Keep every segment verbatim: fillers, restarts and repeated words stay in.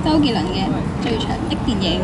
周杰倫嘅最長的電影。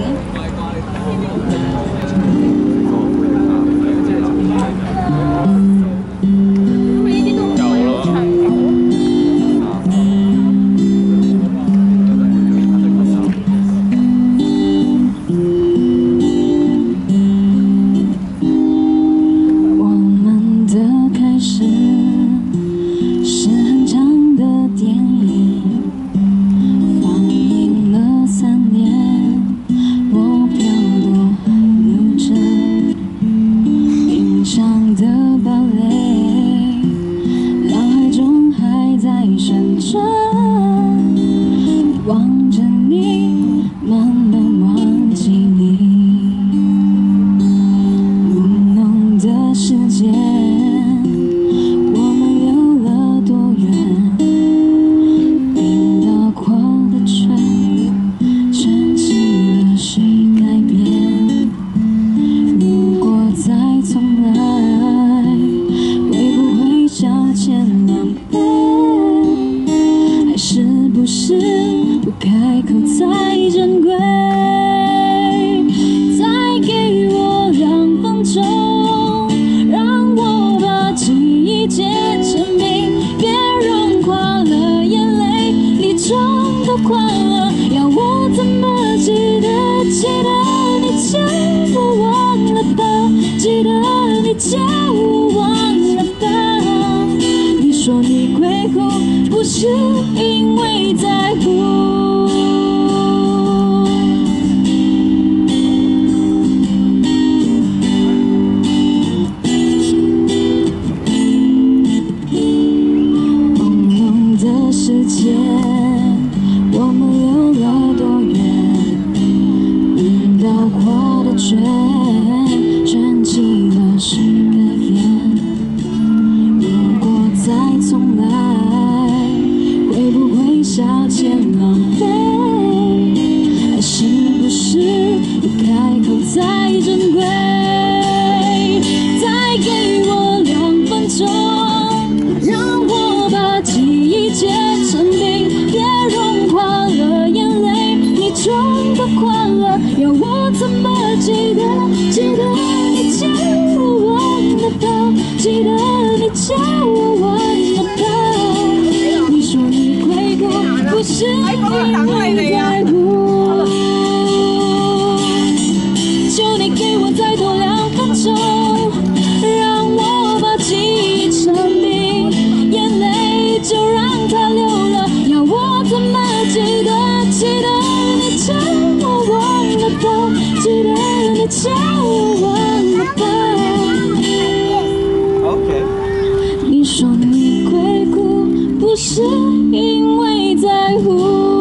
望着你，慢慢忘记你。雾浓的时间，我们溜了多远？冰岛过的船，沉寂了谁改变？如果再重来，会不会消遣狼狈？还是不是？ 不开口才珍贵，再给我两分钟，让我把记忆结成冰，别融化了眼泪里装的快乐，要我怎么记得？记得你叫我忘了吧，记得你叫我忘了吧。你说你会哭，不是因为在乎。 时间，我们溜了多远？冰岛过的圈，圈起了谁改变？如果再重来，会不会消遣浪费？还是不是不开口才珍贵？再给我两分钟，让我把记忆结。 装的快乐，要我怎么记得？记得你叫我忘了吧，记得你叫我忘了吧。你说你会哭，不是因为在乎。求你给我再多两分钟，让我把记忆成冰，眼泪就让它流了，要我怎么记得？记得。 叫我忘了吧，记得你叫我忘了吧。你说你会哭，不是因为在乎。